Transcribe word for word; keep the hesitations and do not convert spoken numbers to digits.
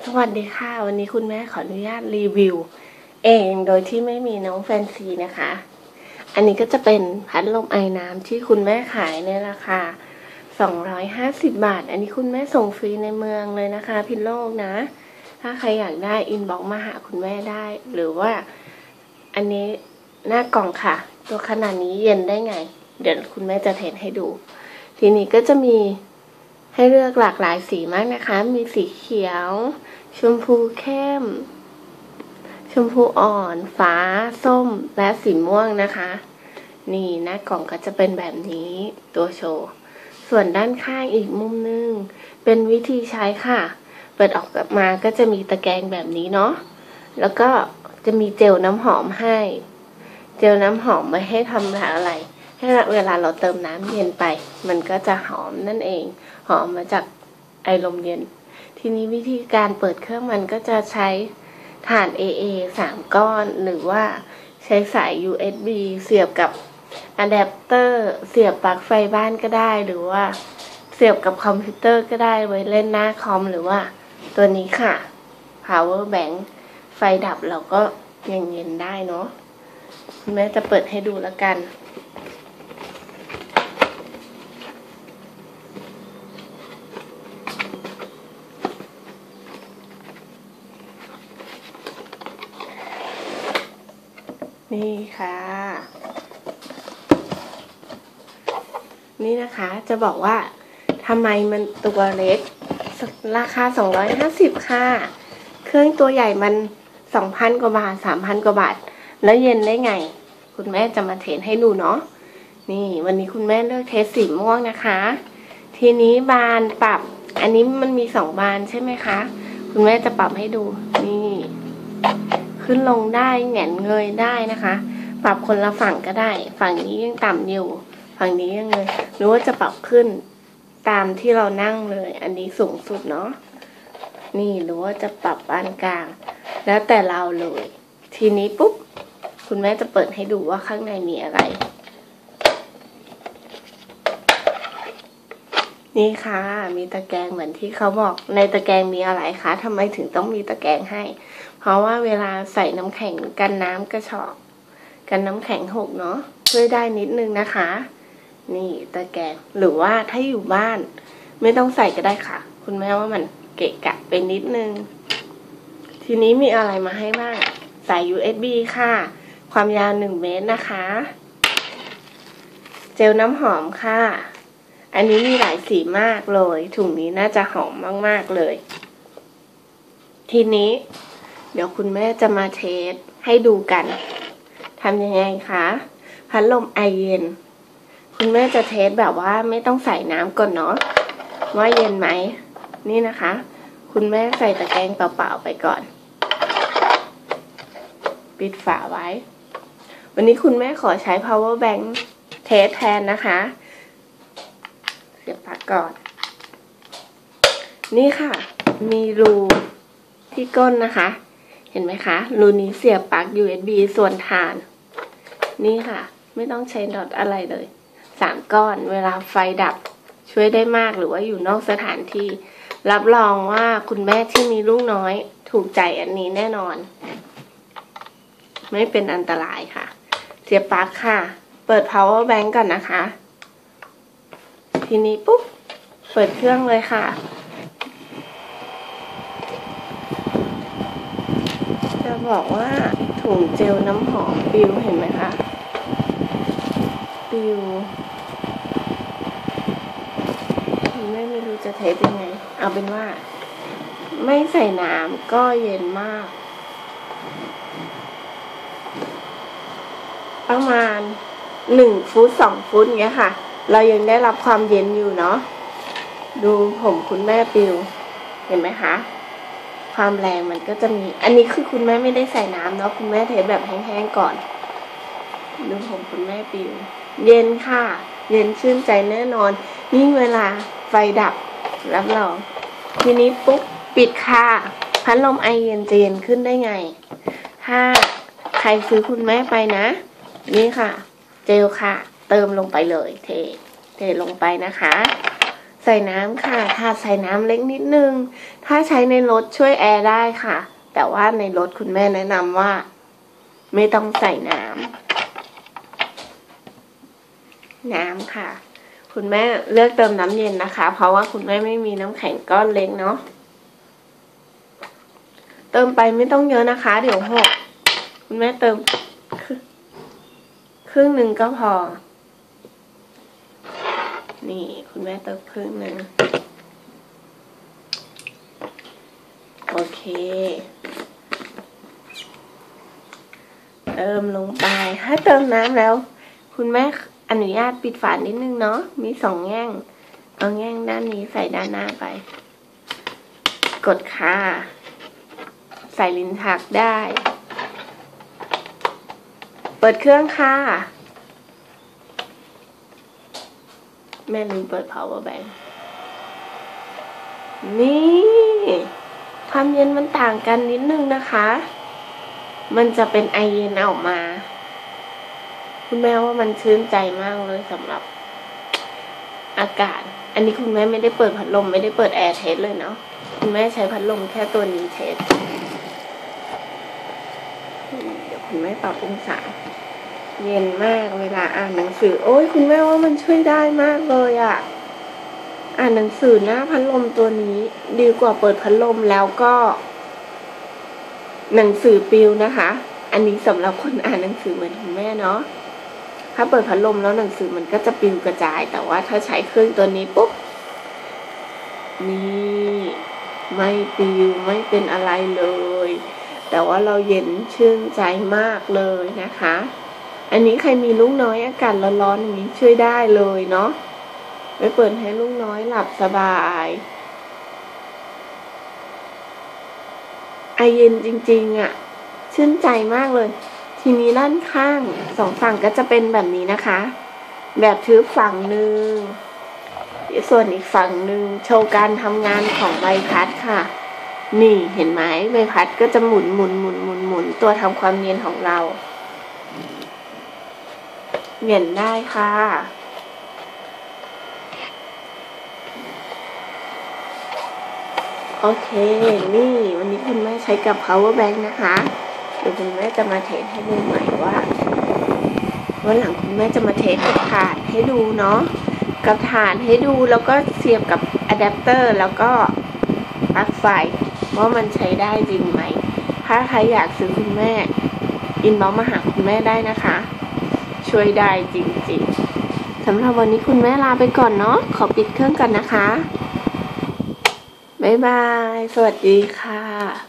วัสดีค่ะวันนี้คุณแม่ขออนุญาตรีวิวเองโดยที่ไม่มีน้องแฟนซีนะคะอันนี้ก็จะเป็นพัดลมไอน้ำที่คุณแม่ขายในราคาสองร้อยห้าสิบบาทอันนี้คุณแม่ส่งฟรีในเมืองเลยนะคะพิษณุโลกนะถ้าใครอยากได้อินบ็อกซ์มาหาคุณแม่ได้หรือว่าอันนี้หน้ากล่องค่ะตัวขนาดนี้เย็นได้ไงเดี๋ยวคุณแม่จะเทสให้ดูทีนี้ก็จะมีให้เลือกหลากหลายสีมากนะคะมีสีเขียวชมพูเข้มชมพูอ่อนฟ้าส้มและสีม่วงนะคะนี่หน้ากล่องก็จะเป็นแบบนี้ตัวโชว์ส่วนด้านข้างอีกมุมนึงเป็นวิธีใช้ค่ะเปิดออกมาก็จะมีตะแกรงแบบนี้เนาะแล้วก็จะมีเจลน้ำหอมให้เจลน้ำหอมไว้ให้ทำอะไรให้เวลาเราเติมน้ำเย็นไปมันก็จะหอมนั่นเองหอมมาจากไอลมเย็นทีนี้วิธีการเปิดเครื่องมันก็จะใช้ถ่าน เอ เอ สามก้อนหรือว่าใช้สาย ยู เอส บี เสียบกับอะแดปเตอร์เสียบปลั๊กไฟบ้านก็ได้หรือว่าเสียบกับคอมพิวเตอร์ก็ได้ไว้เล่นหน้าคอมหรือว่าตัวนี้ค่ะ power bank ไฟดับเราก็ยังเย็นได้เนาะคุณแม่จะเปิดให้ดูแล้วกันนี่ค่ะนี่นะคะจะบอกว่าทำไมมันตัวเล็กราคาสองร้อยห้าสิบค่ะเครื่องตัวใหญ่มัน สองพัน กว่าบาท สามพัน กว่าบาทแล้วเย็นได้ไงคุณแม่จะมาเทสให้ดูเนาะนี่วันนี้คุณแม่เลือกเทสสีม่วงนะคะทีนี้บานปรับอันนี้มันมีสองบานใช่ไหมคะคุณแม่จะปรับให้ดูนี่ขึ้นลงได้แหงนเงยได้นะคะปรับคนละฝั่งก็ได้ฝั่งนี้ยังต่ำอยู่ฝั่งนี้ยังเงยหรือว่าจะปรับขึ้นตามที่เรานั่งเลยอันนี้สูงสุดเนาะนี่หรือว่าจะปรับปานกลางแล้วแต่เราเลยทีนี้ปุ๊บคุณแม่จะเปิดให้ดูว่าข้างในมีอะไรนี่ค่ะมีตะแกรงเหมือนที่เขาบอกในตะแกรงมีอะไรคะทำไมถึงต้องมีตะแกรงให้เพราะว่าเวลาใส่น้ำแข็งกันน้ำกระชอกกันน้ำแข็งหกเนาะช่วยได้นิดนึงนะคะนี่ตะแกรงหรือว่าถ้าอยู่บ้านไม่ต้องใส่ก็ได้ค่ะคุณแม่ว่ามันเกะกะไปนิดนึงทีนี้มีอะไรมาให้บ้างสาย ยู เอส บี ค่ะความยาวหนึ่งเมตรนะคะเจลน้ำหอมค่ะอันนี้มีหลายสีมากเลยถุงนี้น่าจะหอมมากๆเลยทีนี้เดี๋ยวคุณแม่จะมาเทสให้ดูกันทำยังไงคะพัดลมไอเย็นคุณแม่จะเทสแบบว่าไม่ต้องใส่น้ำก่อนเนาะว่าเย็นไหมนี่นะคะคุณแม่ใส่ตะแกรงเปล่าๆไปก่อนปิดฝาไว้วันนี้คุณแม่ขอใช้ power bank เทสแทนนะคะเสียบปลั๊กก่อนนี่ค่ะมีรูที่ก้นนะคะเห็นไหมคะรูนี้เสียบปลั๊ก ยู เอส บี ส่วนฐานนี่ค่ะไม่ต้องใช้น็อตอะไรเลยสามก้อนเวลาไฟดับช่วยได้มากหรือว่าอยู่นอกสถานที่รับรองว่าคุณแม่ที่มีลูกน้อยถูกใจอันนี้แน่นอนไม่เป็นอันตรายค่ะเสียบปลั๊กค่ะเปิด power bank ก่อนนะคะทีนี้ปุ๊บเปิดเครื่องเลยค่ะจะบอกว่าถุงเจลน้ำหอมปิวเห็นไหมคะปิวไม่ไม่รู้จะเทสยังไงเอาเป็นว่าไม่ใส่น้ำก็เย็นมากประมาณหนึ่งฟุตสองฟุตเงี้ยค่ะเรายังได้รับความเย็นอยู่เนาะดูผมคุณแม่ปิวเห็นไหมคะความแรงมันก็จะมีอันนี้คือคุณแม่ไม่ได้ใส่น้ำเนาะคุณแม่เทสแบบแห้งๆก่อนดูผมคุณแม่ปิวเย็นค่ะเย็นชื่นใจแน่นอนยิ่งเวลาไฟดับรับรองทีนี้ปุ๊บปิดค่ะพัดลมไอเย็นจะเย็นขึ้นได้ไงถ้าใครซื้อคุณแม่ไปนะนี่ค่ะเจลค่ะเติมลงไปเลยเทเทลงไปนะคะสส่น้ำค่ะถาดใส่น้ำเล็กนิดนึงถ้าใช้ในรถช่วยแอร์ได้ค่ะแต่ว่าในรถคุณแม่แนะนำว่าไม่ต้องใส่น้ำน้ำค่ะคุณแม่เลือกเติมน้ำเย็นนะคะเพราะว่าคุณแม่ไม่มีน้ำแข็งก้อนเล็กเนาะเติมไปไม่ต้องเยอะนะคะเดี๋ยวหกคุณแม่เติมครึ่งหนึ่งก็พอนี่คุณแม่เติมครึ่งหนึ่งโอเคเติมลงไปถ้าเติมน้ำแล้วคุณแม่อนุญาตปิดฝานิดนึงเนาะมีสองแง่งเอาแง่งด้านนี้ใส่ด้านหน้าไปกดค่ะใส่ลิ้นชักได้เปิดเครื่องค่ะแม่ลืมเปิด power bank นี่ความเย็นมันต่างกันนิดนึงนะคะมันจะเป็นไอเย็นออกมาคุณแม่ว่ามันชื่นใจมากเลยสำหรับอากาศอันนี้คุณแม่ไม่ได้เปิดพัดลมไม่ได้เปิดแอร์เทสเลยเนาะคุณแม่ใช้พัดลมแค่ตัวนี้เทสเดี๋ยวคุณแม่ปรับองศาเย็นมากเวลาอ่านหนังสือโอ้ยคุณแม่ว่ามันช่วยได้มากเลยอะอ่านหนังสือหน้าพัดลมตัวนี้ดีกว่าเปิดพัดลมแล้วก็หนังสือปิวนะคะอันนี้สำหรับคนอ่านหนังสือเหมือนคุณแม่เนาะถ้าเปิดพัดลมแล้วหนังสือมันก็จะปลิวกระจายแต่ว่าถ้าใช้เครื่องตัวนี้ปุ๊บนี่ไม่ปลิวไม่เป็นอะไรเลยแต่ว่าเราเย็นชื่นใจมากเลยนะคะอันนี้ใครมีลูกน้อยอากาศร้อนๆอย่างนี้ช่วยได้เลยเนาะไปเปิดให้ลูกน้อยหลับสบายไอเย็นจริงๆอ่ะชื่นใจมากเลยทีนี้ด้านข้างสองฝั่งก็จะเป็นแบบนี้นะคะแบบทึบฝั่งหนึ่งส่วนอีกฝั่งหนึ่งโชว์การทำงานของใบพัดค่ะนี่เห็นไหมใบพัดก็จะหมุนหมุนหมุนหมุนหมุนตัวทำความเย็นของเราเปลี่ยนได้ค่ะโอเคนี่วันนี้คุณแม่ใช้กับ power bank นะคะเดี๋ยวคุณแม่จะมาเทสให้ดูใหม่ว่าวันหลังคุณแม่จะมาเทสกับถ่านให้ดูเนาะกับถ่านให้ดูแล้วก็เสียบกับอะแดปเตอร์แล้วก็ปลั๊กไฟว่ามันใช้ได้จริงไหมถ้าใครอยากซื้อคุณแม่อินบ็อกซ์มาหาคุณแม่ได้นะคะช่วยได้จริงๆสำหรับวันนี้คุณแม่ลาไปก่อนเนาะขอปิดเครื่องก่อนนะคะบ๊ายบายสวัสดีค่ะ